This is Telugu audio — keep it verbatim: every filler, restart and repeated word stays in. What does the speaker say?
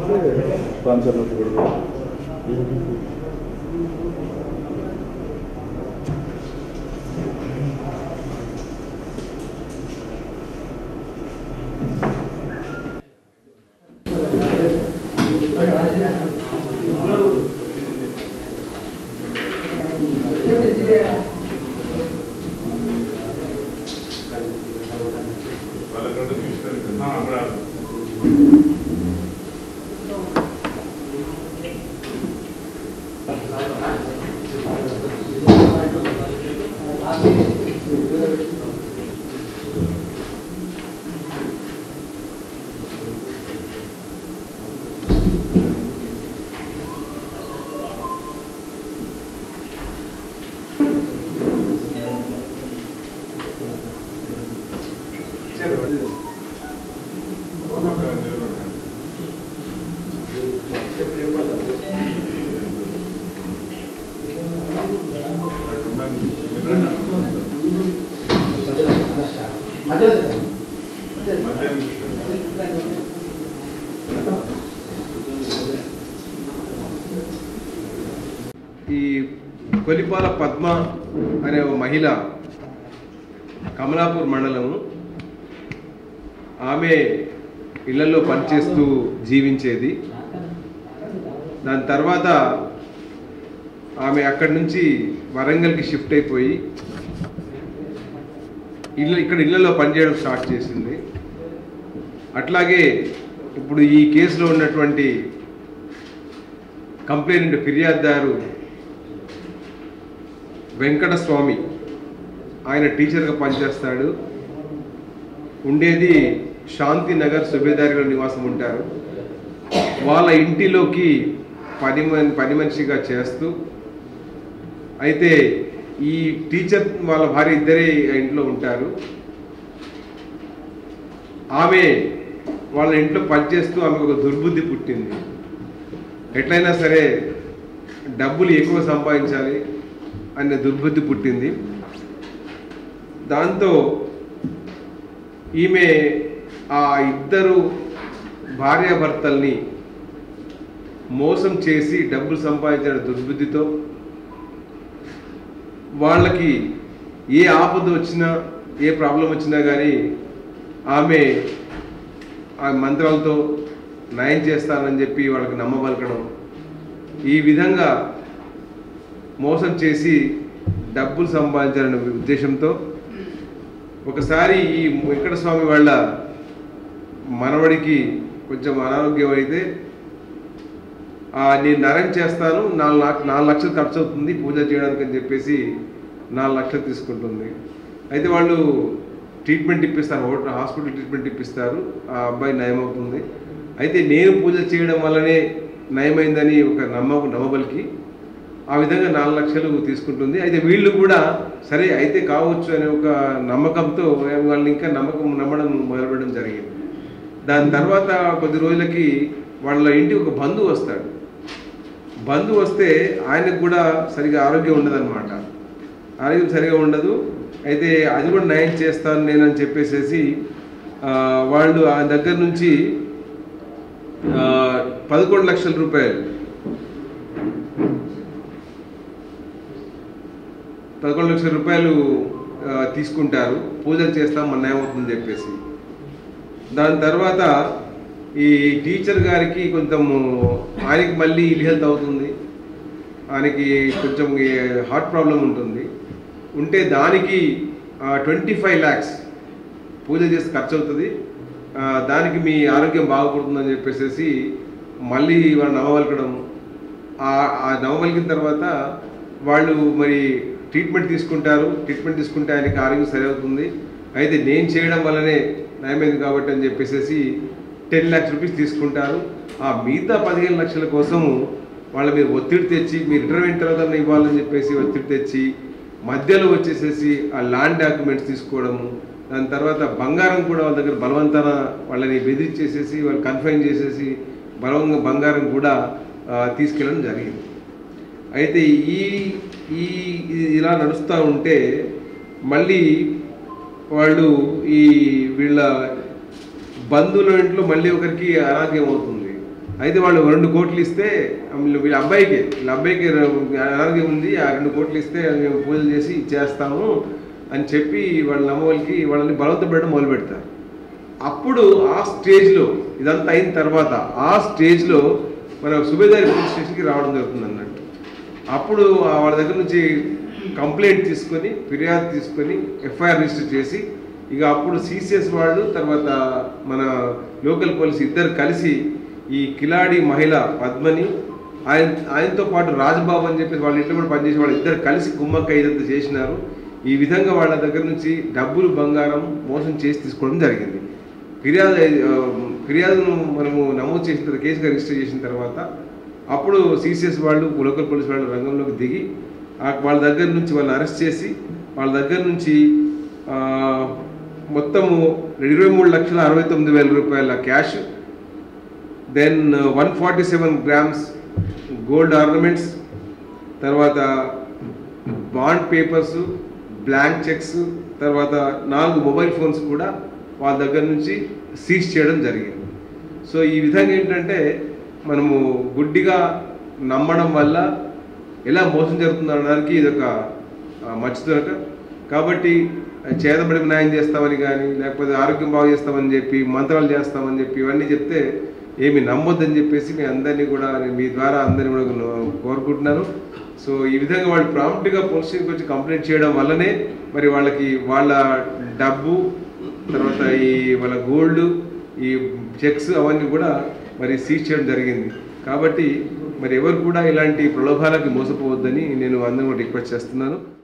స్పాన్సర్ నోట్ కూడా ఈ కొలిపాల పద్మ అనే ఒక మహిళ కమలాపూర్ మండలము. ఆమె ఇళ్లలో పనిచేస్తూ జీవించేది. దాని తర్వాత ఆమె అక్కడి నుంచి వరంగల్కి షిఫ్ట్ అయిపోయి ఇల్లు ఇక్కడ ఇళ్లలో పనిచేయడం స్టార్ట్ చేసింది. అట్లాగే ఇప్పుడు ఈ కేసులో ఉన్నటువంటి కంప్లైంట్ ఫిర్యాదుదారు వెంకటస్వామి, ఆయన టీచర్గా పనిచేస్తాడు. ఉండేది శాంతినగర్ సుబేదారిలో నివాసం ఉంటారు. వాళ్ళ ఇంటిలోకి పని పని మనిషిగా చేస్తూ, అయితే ఈ టీచర్ వాళ్ళ భార్య ఇద్దరే ఇంట్లో ఉంటారు. ఆమె వాళ్ళ ఇంట్లో పనిచేస్తూ ఆమెకు ఒక దుర్బుద్ధి పుట్టింది. ఎట్లయినా సరే డబ్బులు ఎక్కువ సంపాదించాలి అనే దుర్బుద్ధి పుట్టింది. దాంతో ఈమె ఆ ఇద్దరు భార్యాభర్తల్ని మోసం చేసి డబ్బులు సంపాదించిన దుర్బుద్ధితో వాళ్ళకి ఏ ఆపద వచ్చినా ఏ ప్రాబ్లం వచ్చినా కానీ ఆమె ఆ మంత్రాలతో నయం చేస్తానని చెప్పి వాళ్ళకి నమ్మబలకడం, ఈ విధంగా మోసం చేసి డబ్బులు సంపాదించాలనే ఉద్దేశంతో ఒకసారి ఈ వెంకటస్వామి వాళ్ళ మనవడికి కొంచెం అనారోగ్యం అయితే నేను నరం చేస్తాను, నాలుగు నాలుగు లక్షలు ఖర్చు అవుతుంది పూజ చేయడానికి అని చెప్పేసి నాలుగు లక్షలు తీసుకుంటుంది. అయితే వాళ్ళు ట్రీట్మెంట్ ఇప్పిస్తారు, హాస్పిటల్ ట్రీట్మెంట్ ఇప్పిస్తారు, ఆ అబ్బాయి నయమవుతుంది. అయితే నేను పూజ చేయడం వల్లనే నయమైందని ఒక నమ్మ నమ్మబలికి ఆ విధంగా నాలుగు లక్షలు తీసుకుంటుంది. అయితే వీళ్ళు కూడా సరే అయితే కావచ్చు అనే ఒక నమ్మకంతో వాళ్ళని ఇంకా నమ్మకం నమ్మడం మొదలుపెట్టడం జరిగింది. దాని తర్వాత కొద్ది రోజులకి వాళ్ళ ఇంటికి ఒక బంధువు వస్తాడు. బంధువు వస్తే ఆయనకు కూడా సరిగా ఆరోగ్యం ఉండదన్నమాట. ఆరోగ్యం సరిగా ఉండదు. అయితే అది కూడా నయం చేస్తాను నేనని చెప్పేసేసి వాళ్ళు ఆ దగ్గర నుంచి పదకొండు లక్షల రూపాయలు పదకొండు లక్షల రూపాయలు తీసుకుంటారు. పూజలు చేస్తాం మన ఏమవుతుందని చెప్పేసి. దాని తర్వాత ఈ టీచర్ గారికి కొంచెం ఆయనకి మళ్ళీ ఇల్ హెల్త్ అవుతుంది, ఆయనకి కొంచెం హార్ట్ ప్రాబ్లం ఉంటుంది. ఉంటే దానికి ట్వంటీ ఫైవ్ ల్యాక్స్ పూజ చేసి ఖర్చు అవుతుంది, దానికి మీ ఆరోగ్యం బాగుపడుతుందని చెప్పేసి మళ్ళీ వాళ్ళు నమ్మవలకడం. ఆ నమ్మవలికిన తర్వాత వాళ్ళు మరి ట్రీట్మెంట్ తీసుకుంటారు. ట్రీట్మెంట్ తీసుకుంటే ఆయనకి ఆరోగ్యం సరి అవుతుంది. అయితే నేను చేయడం వల్లనే నయమైంది కాబట్టి అని చెప్పేసి టెన్ ల్యాక్స్ రూపీస్ తీసుకుంటారు. ఆ మిగతా పదిహేను లక్షల కోసము వాళ్ళ మీద ఒత్తిడి తెచ్చి మీరు ఇంటర్వ్యూ తర్వాత ఇవ్వాలని చెప్పేసి ఒత్తిడి తెచ్చి మధ్యలో వచ్చేసేసి ఆ ల్యాండ్ డాక్యుమెంట్స్ తీసుకోవడము, దాని తర్వాత బంగారం కూడా వాళ్ళ దగ్గర బలవంతాన వాళ్ళని బెదిరించేసేసి వాళ్ళు కన్ఫైన్ చేసేసి బలవంగా బంగారం కూడా తీసుకెళ్ళడం జరిగింది. అయితే ఈ ఈ ఇలా నడుస్తూ ఉంటే మళ్ళీ వాళ్ళు ఈ వీళ్ళ బంధువుల ఇంట్లో మళ్ళీ ఒకరికి అనారోగ్యం అవుతుంది. అయితే వాళ్ళు రెండు కోట్లు ఇస్తే వీళ్ళ అబ్బాయికి వీళ్ళ అబ్బాయికి అనారోగ్యం ఉంది, ఆ రెండు కోట్లు ఇస్తే మేము పూజలు చేసి ఇచ్చేస్తాము అని చెప్పి వాళ్ళ నమ్మవాళ్ళకి వాళ్ళని బలవంతం పెట్టడం మొదలు పెడతారు. అప్పుడు ఆ స్టేజ్లో ఇదంతా అయిన తర్వాత ఆ స్టేజ్లో మన సుబేదారి పోలీస్ స్టేషన్కి రావడం జరుగుతుంది అన్నట్టు. అప్పుడు వాళ్ళ దగ్గర నుంచి కంప్లైంట్ తీసుకొని ఫిర్యాదు తీసుకొని ఎఫ్ఐఆర్ రిజిస్టర్ చేసి ఇక అప్పుడు సిసిఎస్ వాళ్ళు తర్వాత మన లోకల్ పోలీస్ ఇద్దరు కలిసి ఈ కిలాడి మహిళ పద్మని ఆయన ఆయనతో పాటు రాజబాబు అని చెప్పి వాళ్ళ ఇంట్లో కూడా పనిచేసే వాళ్ళు ఇద్దరు కలిసి కుమ్మక్క ఇదంతా చేసినారు. ఈ విధంగా వాళ్ళ దగ్గర నుంచి డబ్బులు బంగారం మోసం చేసి తీసుకోవడం జరిగింది. ఫిర్యాదు ఫిర్యాదును మనము నమోదు చేసిన తర్వాత కేసుగా రిజిస్టర్ చేసిన తర్వాత అప్పుడు సిసిఎస్ వాళ్ళు లోకల్ పోలీస్ వాళ్ళు రంగంలోకి దిగి వాళ్ళ దగ్గర నుంచి వాళ్ళని అరెస్ట్ చేసి వాళ్ళ దగ్గర నుంచి మొత్తము ఇరవై మూడు లక్షల అరవై తొమ్మిది వేల రూపాయల cash, then one forty seven grams gold ornaments, తర్వాత బాండ్ పేపర్స్, బ్లాంక్ చెక్స్, తర్వాత నాలుగు మొబైల్ ఫోన్స్ కూడా వాళ్ళ దగ్గర నుంచి సీజ్ చేయడం జరిగింది. సో ఈ విధంగా ఏంటంటే మనము గుడ్డిగా నమ్మడం వల్ల ఎలా మోసం జరుగుతుంది అనడానికి ఇది ఒక మర్చిదొరక. కాబట్టి చేతబడి న్యాయం చేస్తామని కానీ లేకపోతే ఆరోగ్యం బాగు చేస్తామని చెప్పి మంత్రాలు చేస్తామని చెప్పి ఇవన్నీ చెప్తే ఏమి నమ్మొద్దని చెప్పేసి మీ అందరినీ కూడా మీ ద్వారా అందరినీ కూడా కోరుకుంటున్నాను. సో ఈ విధంగా వాళ్ళు ప్రాంప్ట్గా పోలీస్ స్టేషన్కి వచ్చి కంప్లైంట్ చేయడం వల్లనే మరి వాళ్ళకి వాళ్ళ డబ్బు తర్వాత ఈ వాళ్ళ గోల్డ్ ఈ చెక్స్ అవన్నీ కూడా మరి సీజ్ చేయడం జరిగింది. కాబట్టి మరి ఎవరు కూడా ఇలాంటి ప్రలోభాలకి మోసపోవద్దని నేను అందరూ రిక్వెస్ట్ చేస్తున్నాను.